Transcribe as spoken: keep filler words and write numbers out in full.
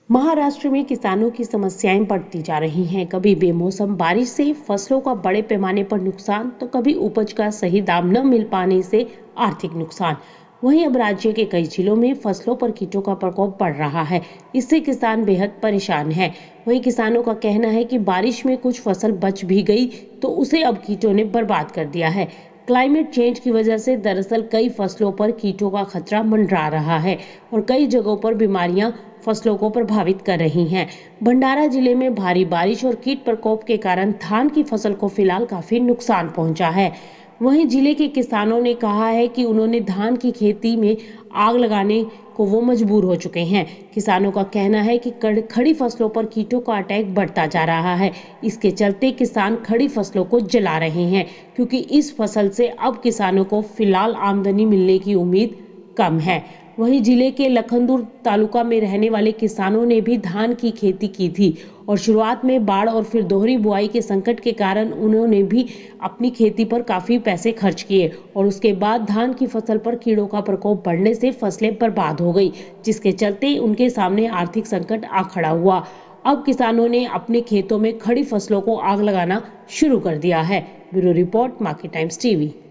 महाराष्ट्र में किसानों की समस्याएं बढ़ती जा रही हैं। कभी बेमौसम बारिश से फसलों का बड़े पैमाने पर नुकसान, तो कभी उपज का सही दाम न मिल पाने से आर्थिक नुकसान। वहीं अब राज्य के कई जिलों में फसलों पर कीटों का प्रकोप बढ़ रहा है। इससे किसान बेहद परेशान हैं। वहीं किसानों का कहना है कि बारिश में कुछ फसल बच भी गई तो उसे अब कीटों ने बर्बाद कर दिया है। क्लाइमेट चेंज की वजह से दरअसल कई फसलों पर कीटों का खतरा मंडरा रहा है और कई जगहों पर बीमारियां फसलों को प्रभावित कर रही हैं। भंडारा जिले में भारी बारिश और कीट प्रकोप के कारण धान की फसल को फिलहाल काफी नुकसान पहुंचा है। वहीं जिले के किसानों ने कहा है कि उन्होंने धान की खेती में आग लगाने को वो मजबूर हो चुके हैं। किसानों का कहना है कि खड़ी फसलों पर कीटों का अटैक बढ़ता जा रहा है। इसके चलते किसान खड़ी फसलों को जला रहे हैं, क्योंकि इस फसल से अब किसानों को फिलहाल आमदनी मिलने की उम्मीद कम है। वहीं जिले के लखनदूर तालुका में रहने वाले किसानों ने भी धान की खेती की थी और शुरुआत में बाढ़ और फिर दोहरी बुआई के संकट के कारण उन्होंने भी अपनी खेती पर काफी पैसे खर्च किए और उसके बाद धान की फसल पर कीड़ों का प्रकोप बढ़ने से फसलें बर्बाद हो गई, जिसके चलते उनके सामने आर्थिक संकट आ खड़ा हुआ। अब किसानों ने अपने खेतों में खड़ी फसलों को आग लगाना शुरू कर दिया है। Bureau report, market times TV.